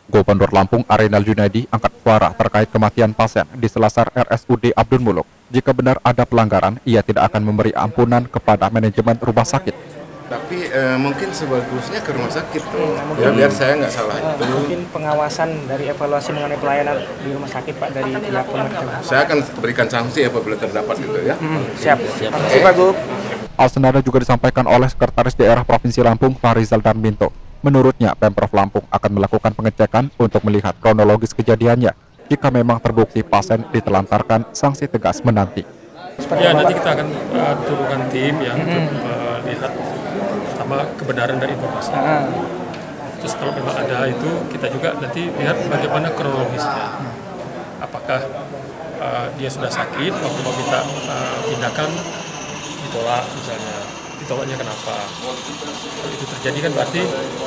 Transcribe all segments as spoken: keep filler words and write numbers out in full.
Gubernur Lampung Arinal Junaidi angkat suara terkait kematian pasien di Selasar R S U D Abdul Muluk. Jika benar ada pelanggaran, ia tidak akan memberi ampunan kepada manajemen rumah sakit. Tapi eh, mungkin sebagusnya ke rumah sakit tuh, hmm, ya, biar saya nggak salah uh, itu. Mungkin pengawasan dari evaluasi mengenai pelayanan di rumah sakit Pak dari pihak pemerintah. Saya akan berikan sanksi apabila terdapat gitu ya. Hmm, siap, siap. Terima kasih Pak Gub. Hal senada juga disampaikan oleh Sekretaris Daerah Provinsi Lampung Farizal Darminto. Menurutnya, Pemprov Lampung akan melakukan pengecekan untuk melihat kronologis kejadiannya. Jika memang terbukti pasien ditelantarkan, sanksi tegas menanti. Ya, nanti kita akan uh, turunkan tim yang mm-hmm. uh, lihat pertama kebenaran dari informasi. Uh-huh. Terus kalau memang ada itu, kita juga nanti lihat bagaimana kronologisnya. Apakah uh, dia sudah sakit, waktu mau minta uh, tindakan ditolak misalnya. Ditolaknya kenapa? Kalau itu terjadi kan berarti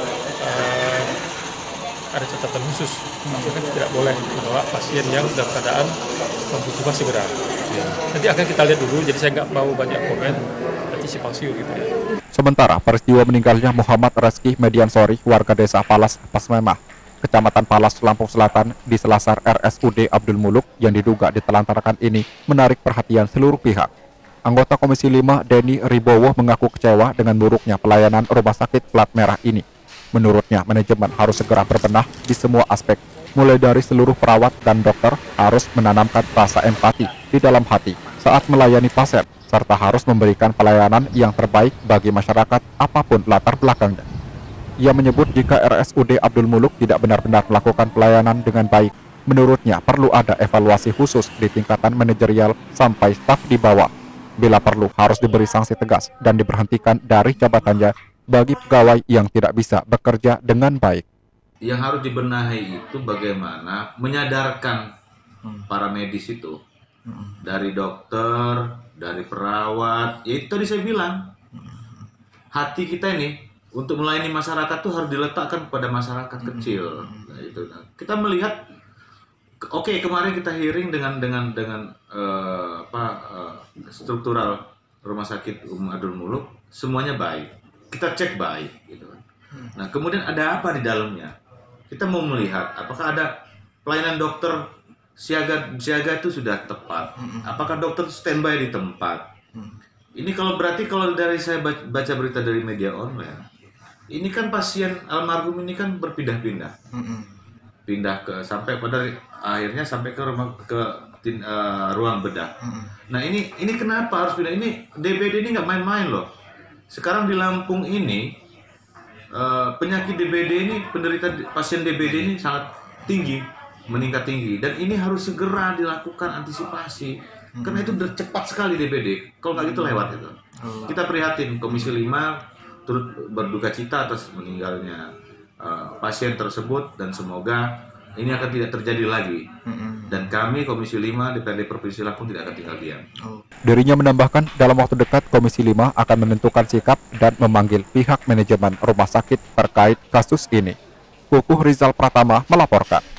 uh, ada catatan khusus. Maksudnya kan tidak boleh menolak pasien yang dalam keadaan membutuhkan segera. Ya. Nanti akan kita lihat dulu, jadi saya nggak mau banyak komen, nanti simpang siur gitu ya. Sementara peristiwa meninggalnya Muhammad Reski Mediansori, warga desa Palas Pasmemah, Kecamatan Palas, Lampung Selatan, di Selasar R S U D Abdul Muluk yang diduga ditelantarkan ini menarik perhatian seluruh pihak. Anggota Komisi lima Denny Ribowo mengaku kecewa dengan buruknya pelayanan rumah sakit plat merah ini. Menurutnya, manajemen harus segera berbenah di semua aspek, mulai dari seluruh perawat dan dokter harus menanamkan rasa empati di dalam hati saat melayani pasien, serta harus memberikan pelayanan yang terbaik bagi masyarakat apapun latar belakangnya. Ia menyebut jika R S U D Abdul Muluk tidak benar-benar melakukan pelayanan dengan baik, menurutnya perlu ada evaluasi khusus di tingkatan manajerial sampai staf di bawah. Bila perlu harus diberi sanksi tegas dan diberhentikan dari jabatannya bagi pegawai yang tidak bisa bekerja dengan baik. Yang harus dibenahi itu bagaimana menyadarkan para medis itu, dari dokter, dari perawat, ya itu tadi saya bilang, hati kita ini untuk melayani masyarakat tuh harus diletakkan kepada masyarakat kecil. Nah, itu. Nah, kita melihat, oke okay, kemarin kita hearing dengan dengan dengan uh, apa uh, struktural rumah sakit Umum Abdul Muluk, semuanya baik. Kita cek baik, gitu kan. Nah, kemudian ada apa di dalamnya? Kita mau melihat apakah ada pelayanan dokter siaga siaga itu sudah tepat. Apakah dokter standby di tempat? Ini kalau berarti kalau dari saya baca berita dari media online, ini kan pasien almarhum ini kan berpindah-pindah, pindah ke sampai pada akhirnya sampai ke rumah ke uh, ruang bedah. Nah ini ini kenapa harus pindah? Ini D B D ini nggak main-main loh. Sekarang di Lampung ini uh, penyakit D B D ini, penderita pasien D B D ini sangat tinggi, meningkat tinggi, dan ini harus segera dilakukan antisipasi hmm. karena itu udah cepat sekali D B D. Kalau nggak gitu lewat itu. Hmm. Kita prihatin, Komisi lima turut berduka cita atas meninggalnya uh, pasien tersebut dan semoga ini akan tidak terjadi lagi. Mm-hmm. Dan kami Komisi lima D P R D Provinsi Lampung tidak akan tinggal diam. Oh. Dirinya menambahkan dalam waktu dekat Komisi lima akan menentukan sikap dan memanggil pihak manajemen rumah sakit terkait kasus ini. Kukuh Rizal Pratama melaporkan.